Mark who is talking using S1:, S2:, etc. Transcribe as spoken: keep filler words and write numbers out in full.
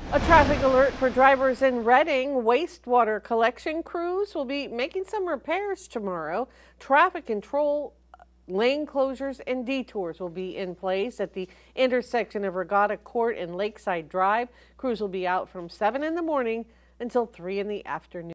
S1: A traffic alert for drivers in Reading. Wastewater collection crews will be making some repairs tomorrow. Traffic control, lane closures, and detours will be in place at the intersection of Regatta Court and Lakeside Drive. Crews will be out from seven in the morning until three in the afternoon.